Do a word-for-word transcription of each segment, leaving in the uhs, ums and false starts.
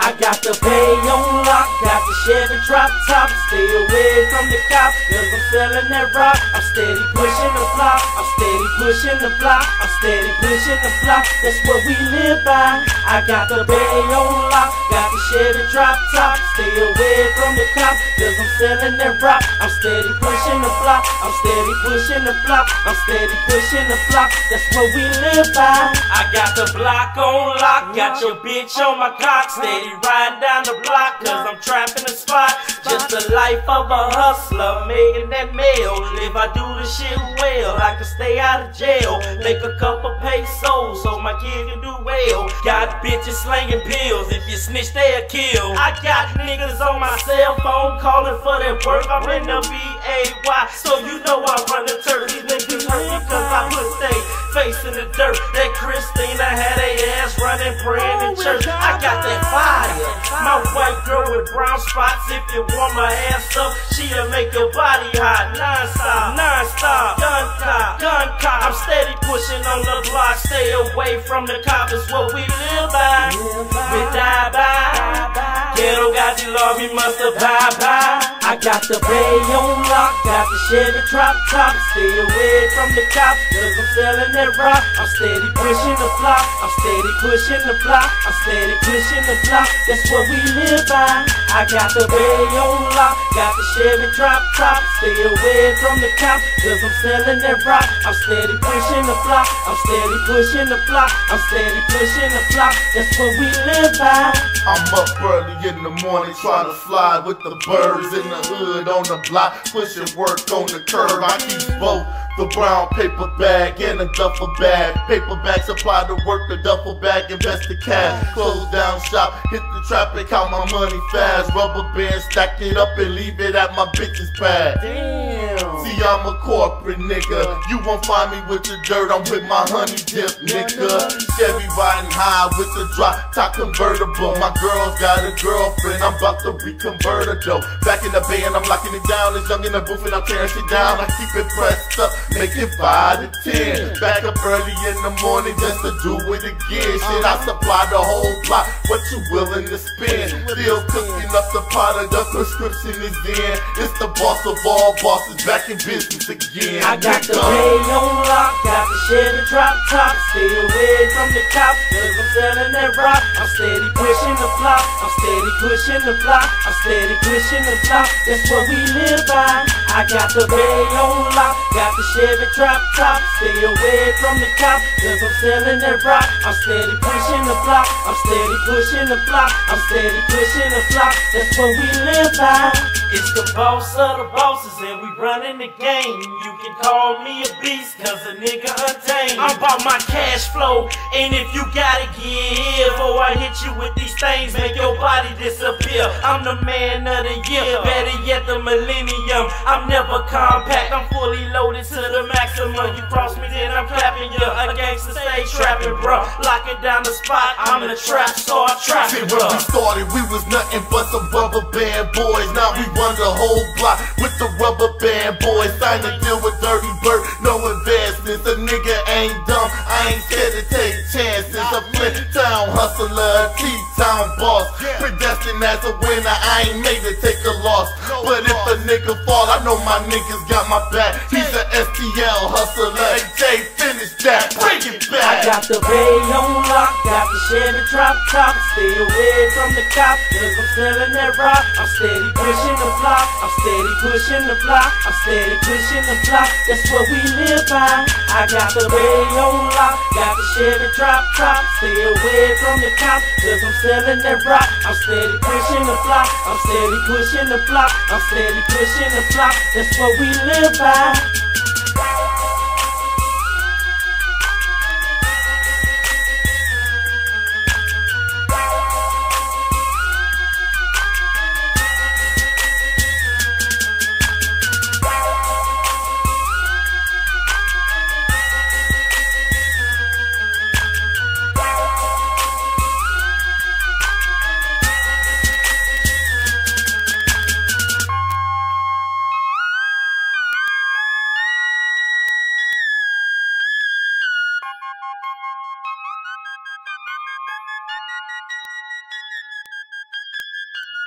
I got the bay on lock, got the Chevy drop top. Stay away from the cops, cause I'm selling that rock. I'm steady pushing the block, I'm steady pushing the block, I'm steady pushing the block. That's what we live by. I got the bay on lock, got the Chevy drop top. Stay away from the cops, cause I'm selling that rock. I'm steady pushing the block, I'm steady pushing the block, I'm steady pushing the block. That's what we live by. I got the block on lock, got your bitch on my cock. Steady riding down the block, cause I'm trapping the spot. Just the life of a hustler, making that mail. If I do the shit well, I can stay out of jail. Make a couple pesos so my kid can do well. Got bitches slanging pills, if you snitch they'll kill. I got niggas on my cell phone calling for that work. I'm in the B A Y, so you know I run the turf. These niggas hurt me cause I put they face in the dirt. That Christina had a ass running, praying in church. I got that fire, my white girl with brown spots. If you want my ass up, she'll make your body hot. Non-stop, non-stop, gun cop, gun cop. I'm steady pushing on the block. Stay away from the cops, it's what we live by. We die by. Ghetto got the law, we must abide by. I got the bay on lock, got the Chevy drop top. Stay away from the cops, cause I'm selling that rock. I'm steady pushing the block, I'm steady pushing the block, I'm steady pushing the block. That's what we live by. I got the bay on lock, got the Chevy drop top. Stay away from the cops, cause I'm selling that rock. I'm steady pushing the block, I'm steady pushing the block, I'm steady pushing the block. That's what we live by. I'm up early in the morning trying to fly with the birds in the hood on the block, pushing work on the curb. I keep both the brown paper bag and a duffel bag. Paper bag supply to work, the duffel bag invest the cash. Close down shop, hit the traffic, count my money fast. Rubber band, stack it up and leave it at my bitch's pad. Damn. See, I'm a corporate nigga. You won't find me with the dirt, I'm with my honey dip, nigga. Chevy riding high with the drop top convertible. My girl's got a girlfriend, I'm about to reconvert her though. Back in the band, I'm locking it down. It's young in the booth and I'm tearing shit down. I keep it pressed up, make it five to ten. Back up early in the morning just to do it again. Shit, I supply the whole block, what you willing to spend? Still cooking up the pot of the prescription is in. It's the boss of all bosses, back in business again. I got the bay on lock, got the Chevy drop top. Stay away from the cops, cause I'm selling that rock. I'm steady pushing the block, I'm steady pushing the block, I'm steady pushing the block. That's what we live by. I got the bay on lock, got the Chevy drop top. Stay away from the cops, cause I'm selling that rock. I'm steady pushing the block, I'm steady pushing the block, I'm steady pushing the block. That's what we live by. It's the boss of the bosses and we running the game. You can call me a beast cause a nigga untamed. I'm about my cash flow, and if you gotta give, before I hit you with these things, make your body disappear. I'm the man of the year, better yet the millennium. I'm never compact, I'm fully loaded to the maximum. You cross me then I'm clapping you. A gangster stay trapping, bro. Locking down the spot, I'm in the trap, so I trap See, it, when bro. we started, we was nothing but some rubber band boys. Now we run the whole block with the rubber band boys. Signed a deal with Dirty Bird, no advancements. A nigga ain't dumb, I ain't scared to take chances. A Flint Town hustler, T-Town boss. Predestined as a winner, I ain't made to take a loss. But if a nigga fall, I know my niggas got my back. He's a S T L hustler, hey Jay, finish that, bring it back. I got the bay on lock, got the Chevy drop top. Stay away from the cops, cause I'm selling that rock. I'm steady pushing the block, I'm steady pushing the block, I'm steady pushing the block. That's what we live by. I got the bay on lock, got the Chevy drop top. Stay away from the cops, cause I'm selling that rock. I'm steady pushing the block, I'm steady pushing the block, I'm steady pushing the block. That's what we live by.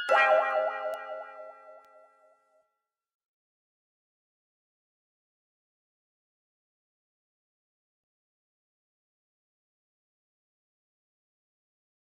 Wow, wow.